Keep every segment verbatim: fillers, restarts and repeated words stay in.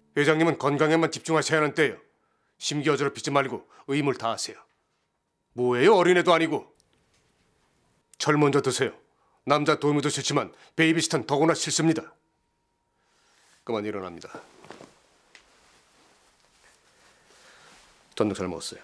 회장님은 건강에만 집중하셔야 하는 때예요. 심기 어지럽히지 말고 의무를 다하세요. 뭐예요? 어린애도 아니고. 절 먼저 드세요. 남자 도우미도 싫지만 베이비시터는 더구나 싫습니다. 그만 일어납니다. 저녁 잘 먹었어요.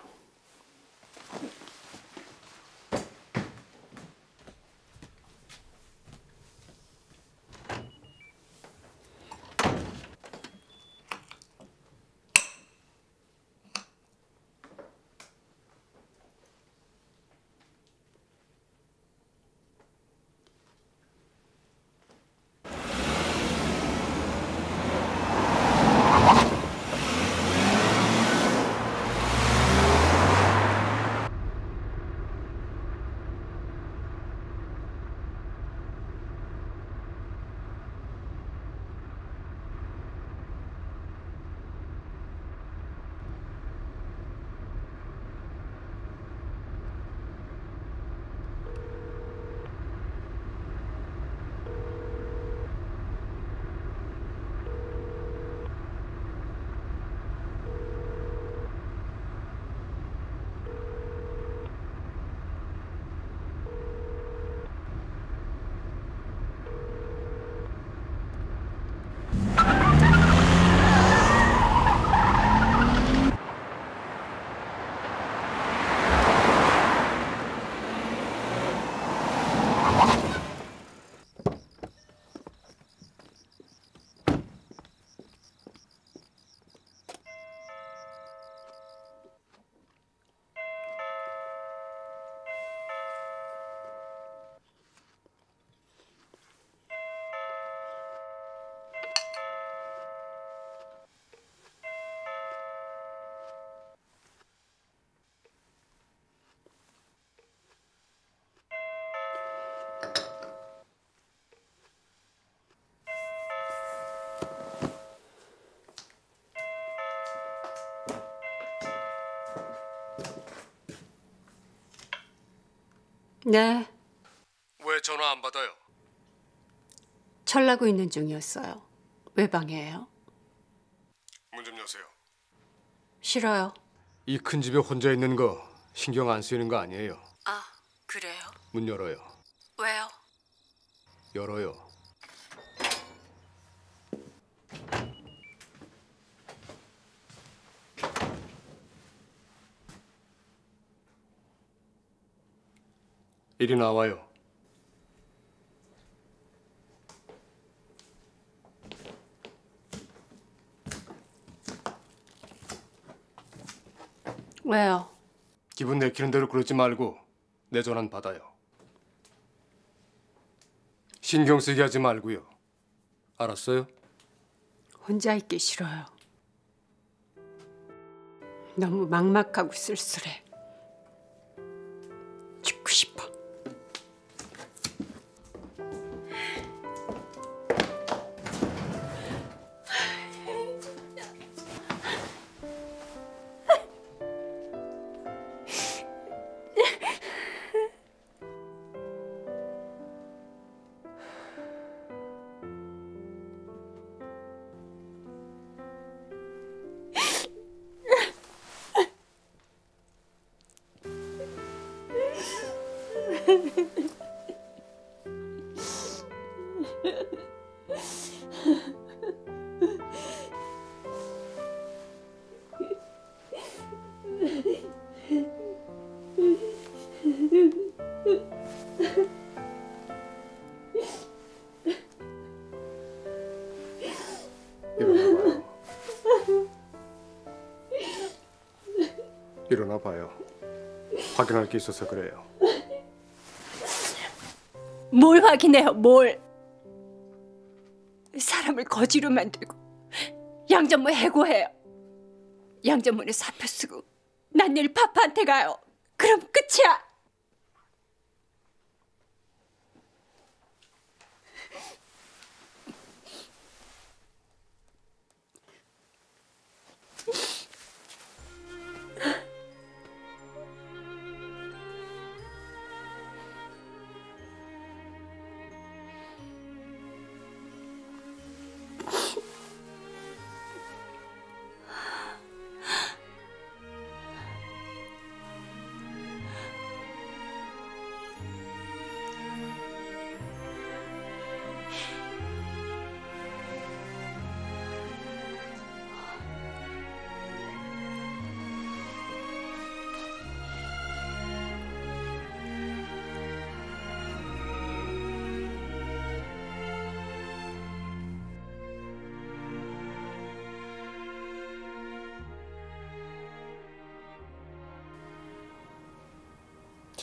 네. 왜 전화 안 받아요? 철나고 있는 중이었어요. 왜 방해해요? 문 좀 여세요. 싫어요. 이 큰 집에 혼자 있는 거 신경 안 쓰이는 거 아니에요? 아, 그래요? 문 열어요. 왜요? 열어요. 이리 나와요. 왜요? 기분 내키는 대로 그러지 말고 내 전화는 받아요. 신경 쓰게 하지 말고요. 알았어요? 혼자 있기 싫어요. 너무 막막하고 쓸쓸해. 죽고 싶어. 일어나봐요. 일어나봐요. 확인할 게 있어서 그래요. 뭘 확인해요, 뭘? 사람을 거지로 만들고 양전무 해고해요. 양전무는 사표 쓰고 난 내일 파파한테 가요. 그럼 끝이야.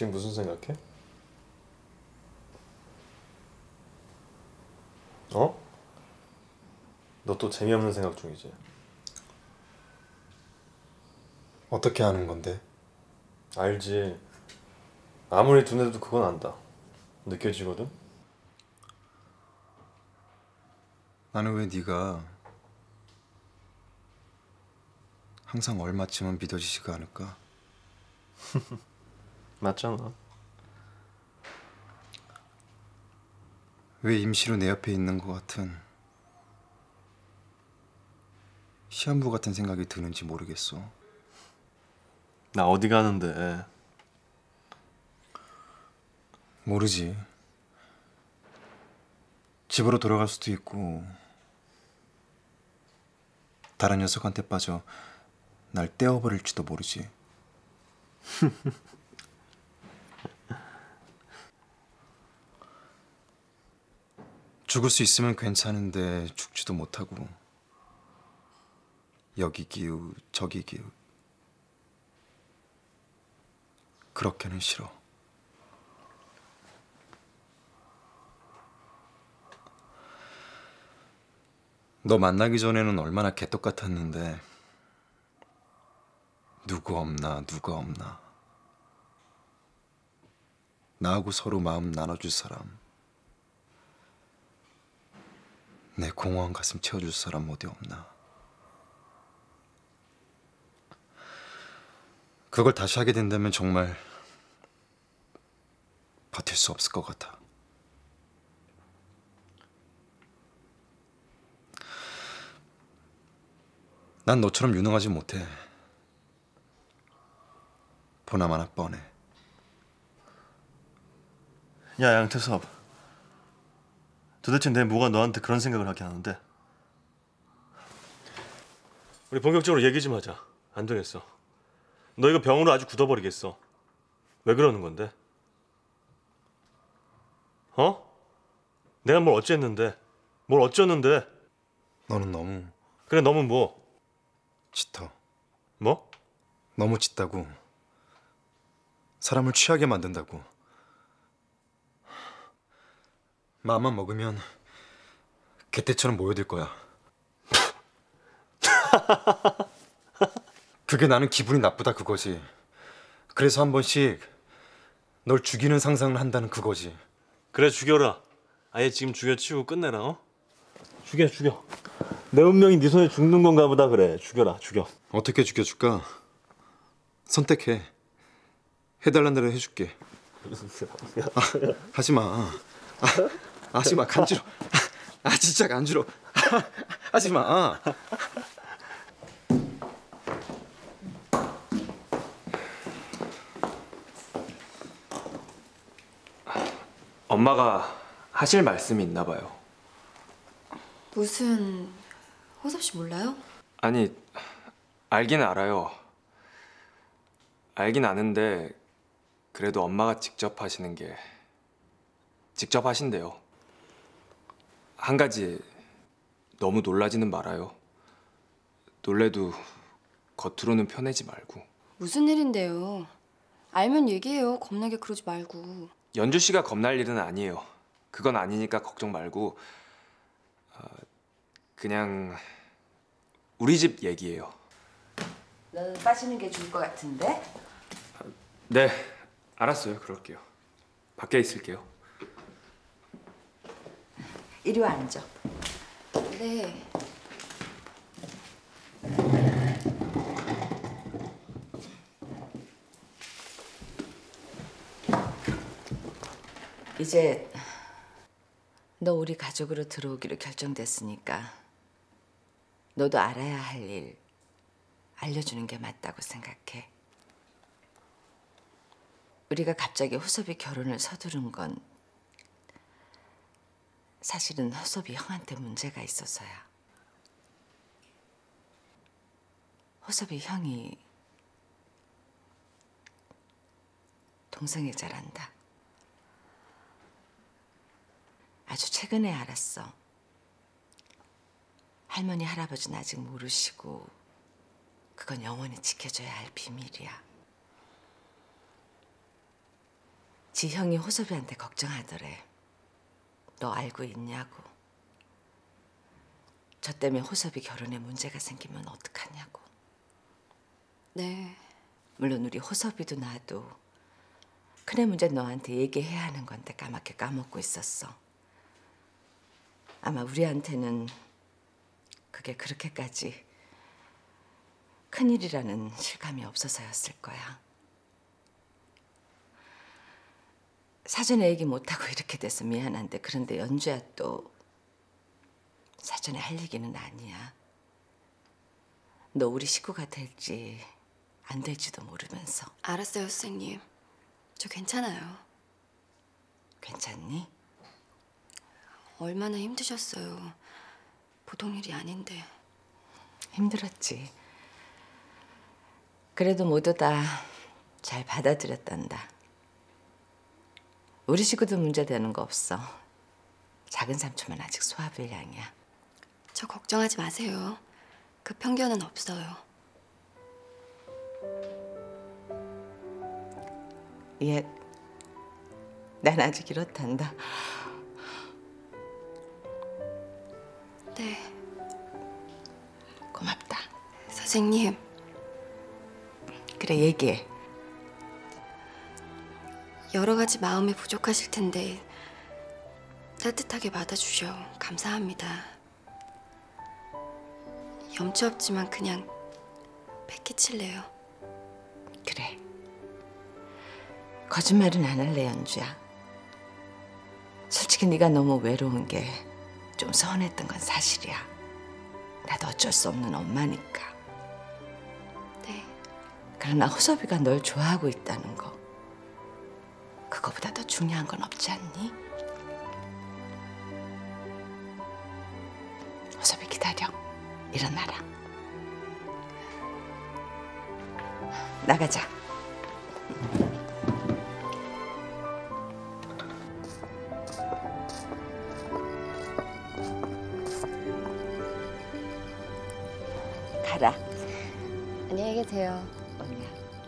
지금 무슨 생각해? 어? 너 또 재미없는 생각 중이지? 어떻게 하는 건데? 알지. 아무리 두뇌도 그건 안다. 느껴지거든? 나는 왜 네가 항상 얼마쯤은 믿어지지가 않을까? 맞잖아. 왜 임시로 내 옆에 있는 것 같은 시한부 같은 생각이 드는지 모르겠어. 나 어디 가는데? 모르지. 집으로 돌아갈 수도 있고 다른 녀석한테 빠져 날 떼어버릴지도 모르지. 죽을 수 있으면 괜찮은데 죽지도 못하고 여기 기우 저기 기우 그렇게는 싫어. 너 만나기 전에는 얼마나 개떡 같았는데 누구 없나 누가 없나 나하고 서로 마음 나눠줄 사람, 내 공허한 가슴 채워줄 사람 어디 없나. 그걸 다시 하게 된다면 정말 버틸 수 없을 것 같아. 난 너처럼 유능하지 못해. 보나마나 뻔해. 야, 양태섭. 도대체 내 뭐가 너한테 그런 생각을 하게 하는데? 우리 본격적으로 얘기 좀 하자. 안 되겠어. 너 이거 병으로 아주 굳어버리겠어. 왜 그러는 건데? 어? 내가 뭘 어쨌는데? 뭘 어쩌는데? 너는 너무 그래, 너무 뭐? 짙어. 뭐? 너무 짙다고. 사람을 취하게 만든다고. 마음만 먹으면 개떼처럼 모여들 거야. 그게 나는 기분이 나쁘다 그거지. 그래서 한 번씩 널 죽이는 상상을 한다는 그거지. 그래, 죽여라. 아예 지금 죽여치우고 끝내라, 어? 죽여, 죽여. 내 운명이 네 손에 죽는 건가 보다. 그래, 죽여라, 죽여. 어떻게 죽여줄까? 선택해. 해달란 대로 해줄게. 아, 하지 마. 아, 하지 마. 간지러. 아, 진짜 간지러. 하지 마. 엄마가 하실 말씀이 있나 봐요. 무슨 호섭 씨 몰라요? 아니, 알긴 알아요. 알긴 아는데 그래도 엄마가 직접 하시는 게 직접 하신대요. 한 가지 너무 놀라지는 말아요. 놀래도 겉으로는 펴내지 말고. 무슨 일인데요? 알면 얘기해요. 겁나게 그러지 말고. 연주 씨가 겁날 일은 아니에요. 그건 아니니까 걱정 말고 어, 그냥 우리 집 얘기예요. 너는 빠지는 게 좋을 것 같은데? 네, 알았어요. 그럴게요. 밖에 있을게요. 이리 와 앉아. 네. 이제 너 우리 가족으로 들어오기로 결정됐으니까 너도 알아야 할 일 알려주는 게 맞다고 생각해. 우리가 갑자기 호섭이 결혼을 서두른 건 사실은 호섭이 형한테 문제가 있어서야. 호섭이 형이 동생을 잘한다. 아주 최근에 알았어. 할머니, 할아버지는 아직 모르시고 그건 영원히 지켜줘야 할 비밀이야. 지형이 호섭이한테 걱정하더래. 너 알고 있냐고. 저 때문에 호섭이 결혼에 문제가 생기면 어떡하냐고. 네. 물론 우리 호섭이도 나도 큰애 문제 너한테 얘기해야 하는 건데 까맣게 까먹고 있었어. 아마 우리한테는 그게 그렇게까지 큰일이라는 실감이 없어서였을 거야. 사전에 얘기 못하고 이렇게 돼서 미안한데 그런데 연주야 또 사전에 할 얘기는 아니야. 너 우리 식구가 될지 안 될지도 모르면서. 알았어요, 선생님. 저 괜찮아요. 괜찮니? 얼마나 힘드셨어요. 보통 일이 아닌데. 힘들었지. 그래도 모두 다 잘 받아들였단다. 우리 식구도 문제되는 거 없어. 작은 삼촌만 아직 소아불량이야. 저 걱정하지 마세요. 그 편견은 없어요. 얘, 난 아직 이렇단다. 네. 고맙다. 선생님, 그래, 얘기해. 여러 가지 마음이 부족하실 텐데 따뜻하게 받아주셔 감사합니다. 염치 없지만 그냥 패키칠래요. 그래. 거짓말은 안 할래, 연주야. 솔직히 네가 너무 외로운 게 좀 서운했던 건 사실이야. 나도 어쩔 수 없는 엄마니까. 네. 그러나 호섭이가 널 좋아하고 있다는 거, 그거보다 더 중요한 건 없지 않니? 호섭이 기다려. 일어나라. 나가자. 가라. 안녕히 계세요. 언니야.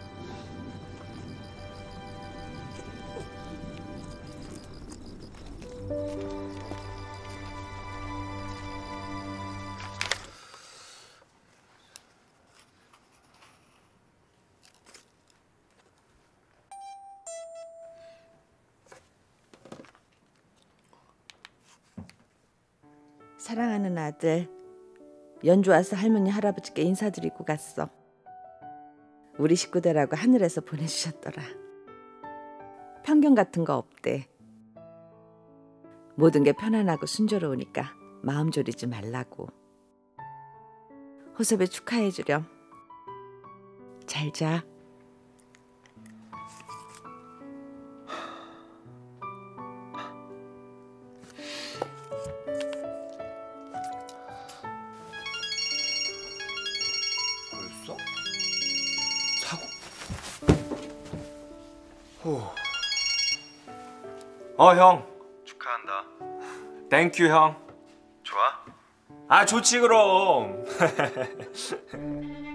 사랑하는 아들, 연주 와서 할머니 할아버지께 인사드리고 갔어. 우리 식구들하고 하늘에서 보내주셨더라. 편견 같은 거 없대. 모든 게 편안하고 순조로우니까 마음 졸이지 말라고. 호섭이 축하해 주렴. 잘 자. 벌써? 사고? 호. 어, 형. 축하한다. 땡큐, 형. 좋아? 아, 좋지 그럼.